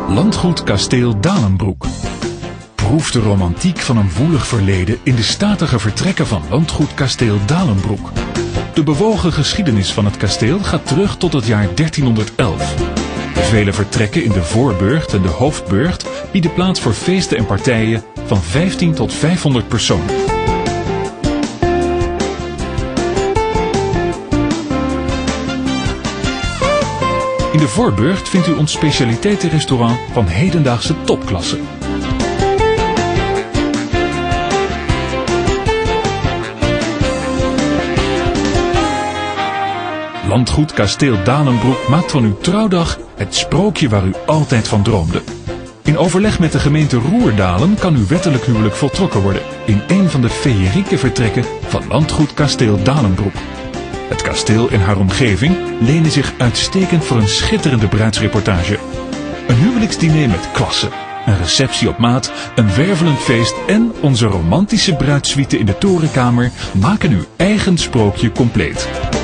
Landgoed Kasteel Daelenbroek. Proef de romantiek van een woelig verleden in de statige vertrekken van Landgoed Kasteel Daelenbroek. De bewogen geschiedenis van het kasteel gaat terug tot het jaar 1311. De vele vertrekken in de voorburcht en de hoofdburcht bieden plaats voor feesten en partijen van 15 tot 500 personen. In de voorburcht vindt u ons specialiteitenrestaurant van hedendaagse topklasse. Landgoed Kasteel Daelenbroek maakt van uw trouwdag het sprookje waar u altijd van droomde. In overleg met de gemeente Roerdalen kan uw wettelijk huwelijk voltrokken worden in een van de feerieke vertrekken van Landgoed Kasteel Daelenbroek. Het kasteel en haar omgeving lenen zich uitstekend voor een schitterende bruidsreportage. Een huwelijksdiner met klasse, een receptie op maat, een wervelend feest en onze romantische bruidssuite in de torenkamer maken uw eigen sprookje compleet.